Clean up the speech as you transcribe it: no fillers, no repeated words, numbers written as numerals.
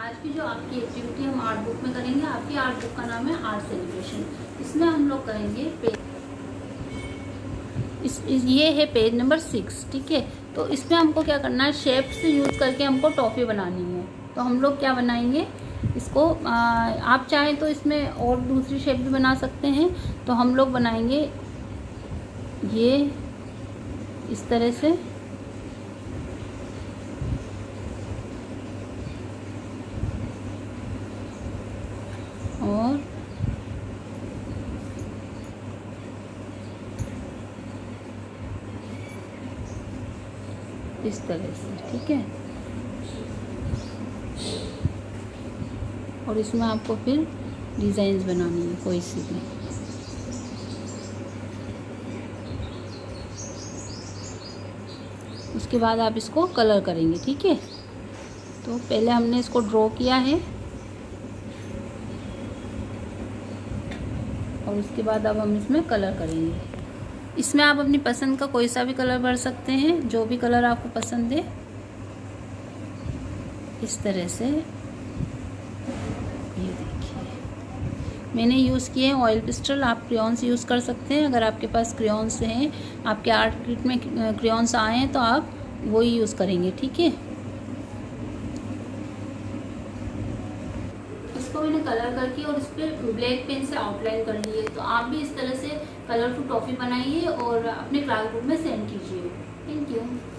आज की जो आपकी एक्टिविटी हम आर्ट बुक में करेंगे, आपकी आर्ट बुक का नाम है आर्ट सेलिब्रेशन। इसमें हम लोग करेंगे ये है पेज नंबर 6, ठीक है। तो इसमें हमको क्या करना है, शेप्स यूज़ करके हमको टॉफ़ी बनानी है। तो हम लोग क्या बनाएंगे इसको, आप चाहें तो इसमें और दूसरी शेप भी बना सकते हैं। तो हम लोग बनाएंगे ये इस तरह से, और इस तरह से, ठीक है। और इसमें आपको फिर डिज़ाइंस बनानी है कोई सी भी। उसके बाद आप इसको कलर करेंगे, ठीक है। तो पहले हमने इसको ड्रॉ किया है और उसके बाद अब हम इसमें कलर करेंगे। इसमें आप अपनी पसंद का कोई सा भी कलर भर सकते हैं, जो भी कलर आपको पसंद है। इस तरह से ये देखिए मैंने यूज़ किए हैं ऑयल पिस्टल। आप क्रेयॉन्स यूज़ कर सकते हैं। अगर आपके पास क्रेयॉन्स हैं, आपके आर्ट किट में क्रेयॉन्स आए हैं, तो आप वही यूज़ करेंगे, ठीक है। इसको मैंने कलर करके और इस पर ब्लैक पेन से आउटलाइन कर लिए। तो आप भी इस तरह से कलरफुल टॉफ़ी बनाइए और अपने क्लास ग्रुप में सेंड कीजिए। Thank you.